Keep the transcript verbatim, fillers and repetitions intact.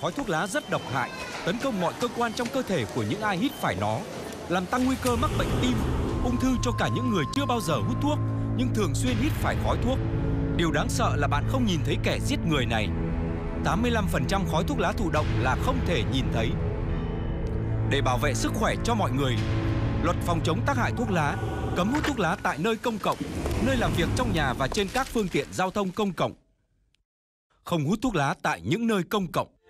Khói thuốc lá rất độc hại, tấn công mọi cơ quan trong cơ thể của những ai hít phải nó, làm tăng nguy cơ mắc bệnh tim, ung thư cho cả những người chưa bao giờ hút thuốc nhưng thường xuyên hít phải khói thuốc. Điều đáng sợ là bạn không nhìn thấy kẻ giết người này. tám mươi lăm phần trăm khói thuốc lá thụ động là không thể nhìn thấy. Để bảo vệ sức khỏe cho mọi người, luật phòng chống tác hại thuốc lá cấm hút thuốc lá tại nơi công cộng, nơi làm việc, trong nhà và trên các phương tiện giao thông công cộng. Không hút thuốc lá tại những nơi công cộng.